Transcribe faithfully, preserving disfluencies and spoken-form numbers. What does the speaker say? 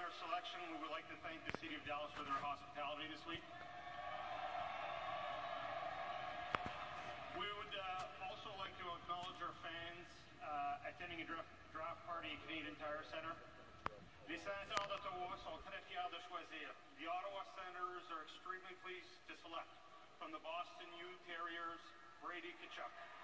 our selection, we would like to thank the City of Dallas for their hospitality this week. We would uh, also like to acknowledge our fans uh, attending a draft, draft party at Canadian Tire Center. Les sénateurs d'Ottawa sont très fiers de choisir. The Ottawa Senators are extremely pleased to select from the Boston U Terriers, Brady Tkachuk.